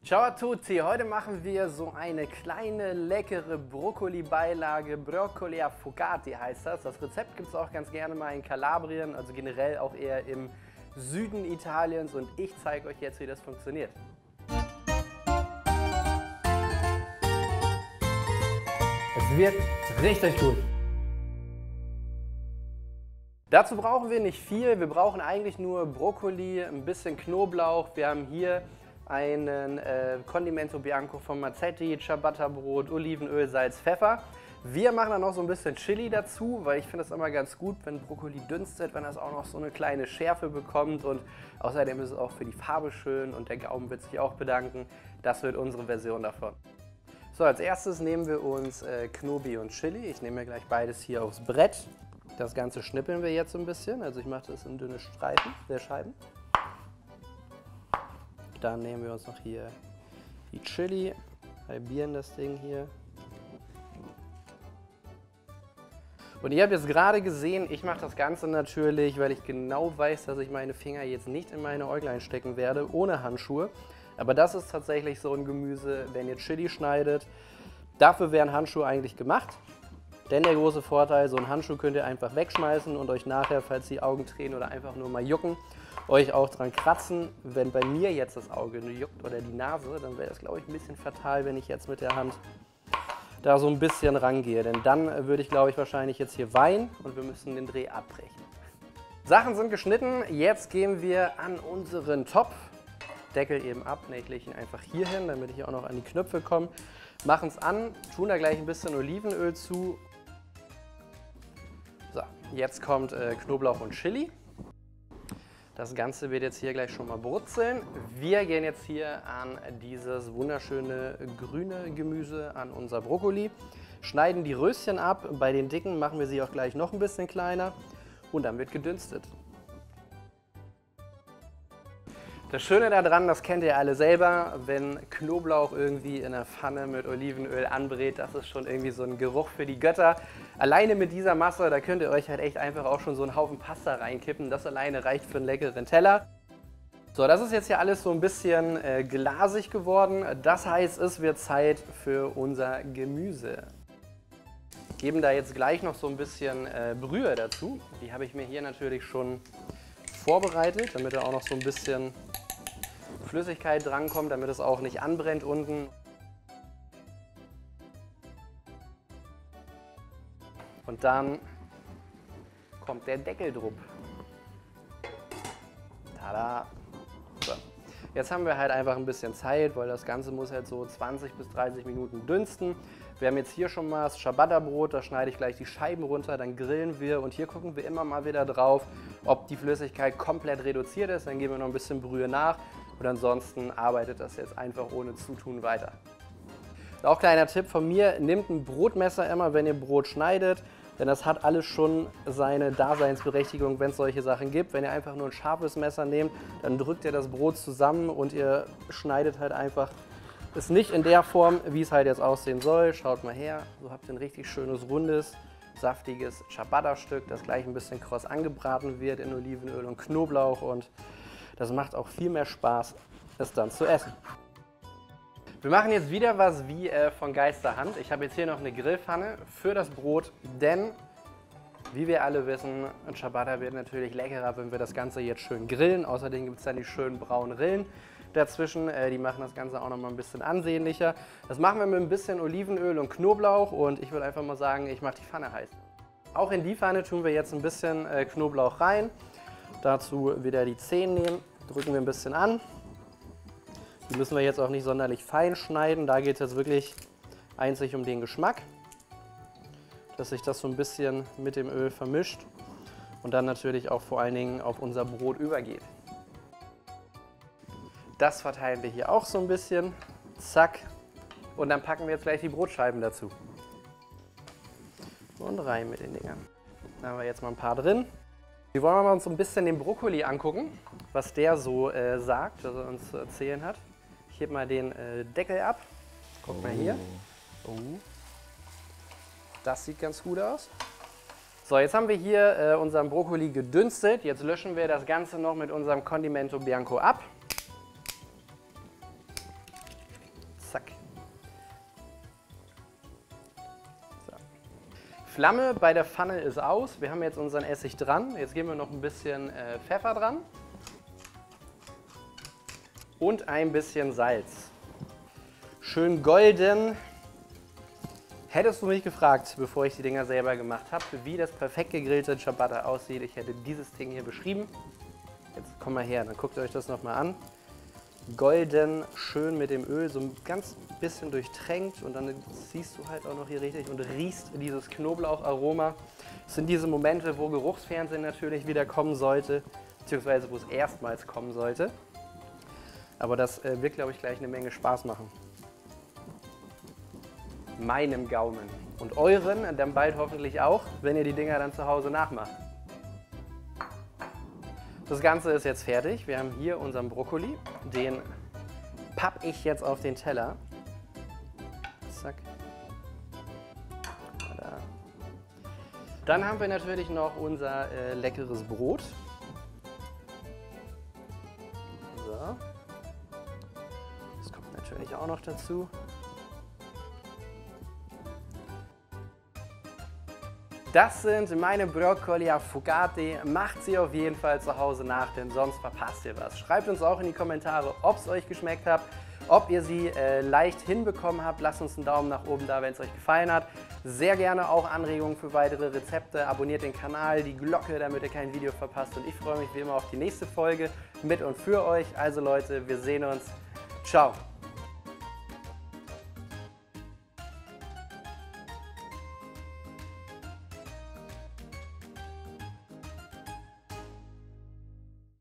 Ciao a tutti, heute machen wir so eine kleine leckere Brokkoli-Beilage, Brokkoli affocati heißt das. Das Rezept gibt es auch ganz gerne mal in Kalabrien, also generell auch eher im Süden Italiens, und ich zeige euch jetzt, wie das funktioniert. Es wird richtig gut. Dazu brauchen wir nicht viel, wir brauchen eigentlich nur Brokkoli, ein bisschen Knoblauch, wir haben hier einen Condimento Bianco von Mazzetti, Ciabatta-Brot, Olivenöl, Salz, Pfeffer. Wir machen dann noch so ein bisschen Chili dazu, weil ich finde es immer ganz gut, wenn Brokkoli dünstet, wenn das auch noch so eine kleine Schärfe bekommt, und außerdem ist es auch für die Farbe schön und der Gaumen wird sich auch bedanken. Das wird unsere Version davon. So, als erstes nehmen wir uns Knobi und Chili. Ich nehme mir gleich beides hier aufs Brett. Das Ganze schnippeln wir jetzt so ein bisschen, also ich mache das in dünne Scheiben. Dann nehmen wir uns noch hier die Chili, halbieren das Ding hier. Und ihr habt jetzt gerade gesehen, ich mache das Ganze natürlich, weil ich genau weiß, dass ich meine Finger jetzt nicht in meine Äuglein stecken werde, ohne Handschuhe. Aber das ist tatsächlich so ein Gemüse, wenn ihr Chili schneidet. Dafür wären Handschuhe eigentlich gemacht. Denn der große Vorteil, so einen Handschuh könnt ihr einfach wegschmeißen und euch nachher, falls die Augen tränen oder einfach nur mal jucken, euch auch dran kratzen. Wenn bei mir jetzt das Auge juckt oder die Nase, dann wäre das, glaube ich, ein bisschen fatal, wenn ich jetzt mit der Hand da so ein bisschen rangehe. Denn dann würde ich, glaube ich, wahrscheinlich jetzt hier weinen und wir müssen den Dreh abbrechen. Sachen sind geschnitten, jetzt gehen wir an unseren Topf. Deckel eben ab, ich lege ihn einfach hier hin, damit ich auch noch an die Knöpfe komme. Machen es an, tun da gleich ein bisschen Olivenöl zu. So, jetzt kommt Knoblauch und Chili. Das Ganze wird jetzt hier gleich schon mal brutzeln. Wir gehen jetzt hier an dieses wunderschöne grüne Gemüse, an unser Brokkoli, schneiden die Röschen ab. Bei den dicken machen wir sie auch gleich noch ein bisschen kleiner und dann wird gedünstet. Das Schöne daran, das kennt ihr alle selber, wenn Knoblauch irgendwie in der Pfanne mit Olivenöl anbrät, das ist schon irgendwie so ein Geruch für die Götter. Alleine mit dieser Masse, da könnt ihr euch halt echt einfach auch schon so einen Haufen Pasta reinkippen. Das alleine reicht für einen leckeren Teller. So, das ist jetzt hier alles so ein bisschen glasig geworden. Das heißt, es wird Zeit für unser Gemüse. Geben da jetzt gleich noch so ein bisschen Brühe dazu. Die habe ich mir hier natürlich schon vorbereitet, damit da auch noch so ein bisschen Flüssigkeit drankommt, damit es auch nicht anbrennt unten. Und dann kommt der Deckel drauf. Tada! So. Jetzt haben wir halt einfach ein bisschen Zeit, weil das Ganze muss halt so 20 bis 30 Minuten dünsten. Wir haben jetzt hier schon mal das Ciabatta-Brot, da schneide ich gleich die Scheiben runter, dann grillen wir und hier gucken wir immer mal wieder drauf, ob die Flüssigkeit komplett reduziert ist. Dann geben wir noch ein bisschen Brühe nach und ansonsten arbeitet das jetzt einfach ohne Zutun weiter. Auch kleiner Tipp von mir, nehmt ein Brotmesser immer, wenn ihr Brot schneidet, denn das hat alles schon seine Daseinsberechtigung, wenn es solche Sachen gibt. Wenn ihr einfach nur ein scharfes Messer nehmt, dann drückt ihr das Brot zusammen und ihr schneidet halt einfach es nicht in der Form, wie es halt jetzt aussehen soll. Schaut mal her, so habt ihr ein richtig schönes, rundes, saftiges Ciabatta-Stück, das gleich ein bisschen kross angebraten wird in Olivenöl und Knoblauch, und das macht auch viel mehr Spaß, es dann zu essen. Wir machen jetzt wieder was wie von Geisterhand. Ich habe jetzt hier noch eine Grillpfanne für das Brot, denn wie wir alle wissen, ein Ciabatta wird natürlich leckerer, wenn wir das Ganze jetzt schön grillen. Außerdem gibt es dann die schönen braunen Rillen dazwischen, die machen das Ganze auch noch mal ein bisschen ansehnlicher. Das machen wir mit ein bisschen Olivenöl und Knoblauch, und ich würde einfach mal sagen, ich mache die Pfanne heiß. Auch in die Pfanne tun wir jetzt ein bisschen Knoblauch rein. Dazu wieder die Zehen nehmen, drücken wir ein bisschen an. Die müssen wir jetzt auch nicht sonderlich fein schneiden, da geht es jetzt wirklich einzig um den Geschmack, dass sich das so ein bisschen mit dem Öl vermischt und dann natürlich auch vor allen Dingen auf unser Brot übergeht. Das verteilen wir hier auch so ein bisschen, zack, und dann packen wir jetzt gleich die Brotscheiben dazu. Und rein mit den Dingern. Da haben wir jetzt mal ein paar drin. Wir wollen uns so ein bisschen den Brokkoli angucken, was der so sagt, was er uns zu erzählen hat. Ich hebe mal den Deckel ab. Guck mal hier. Das sieht ganz gut aus. So, jetzt haben wir hier unseren Brokkoli gedünstet. Jetzt löschen wir das Ganze noch mit unserem Condimento Bianco ab. Zack. So. Flamme bei der Pfanne ist aus. Wir haben jetzt unseren Essig dran. Jetzt geben wir noch ein bisschen Pfeffer dran. Und ein bisschen Salz. Schön golden. Hättest du mich gefragt, bevor ich die Dinger selber gemacht habe, wie das perfekt gegrillte Ciabatta aussieht, ich hätte dieses Ding hier beschrieben. Jetzt komm mal her, dann guckt euch das nochmal an. Golden, schön mit dem Öl, so ein ganz bisschen durchtränkt und dann siehst du halt auch noch hier richtig und riechst dieses Knoblaucharoma. Das sind diese Momente, wo Geruchsfernsehen natürlich wieder kommen sollte, beziehungsweise wo es erstmals kommen sollte. Aber das wird, glaube ich, gleich eine Menge Spaß machen. Meinem Gaumen. Und euren dann bald hoffentlich auch, wenn ihr die Dinger dann zu Hause nachmacht. Das Ganze ist jetzt fertig. Wir haben hier unseren Brokkoli. Den pappe ich jetzt auf den Teller. Zack. Da. Dann haben wir natürlich noch unser leckeres Brot. So. Das kommt natürlich auch noch dazu. Das sind meine Brokkoli Affocati. Macht sie auf jeden Fall zu Hause nach, denn sonst verpasst ihr was. Schreibt uns auch in die Kommentare, ob es euch geschmeckt hat, ob ihr sie leicht hinbekommen habt. Lasst uns einen Daumen nach oben da, wenn es euch gefallen hat. Sehr gerne auch Anregungen für weitere Rezepte. Abonniert den Kanal, die Glocke, damit ihr kein Video verpasst. Und ich freue mich wie immer auf die nächste Folge mit und für euch. Also Leute, wir sehen uns. Ciao.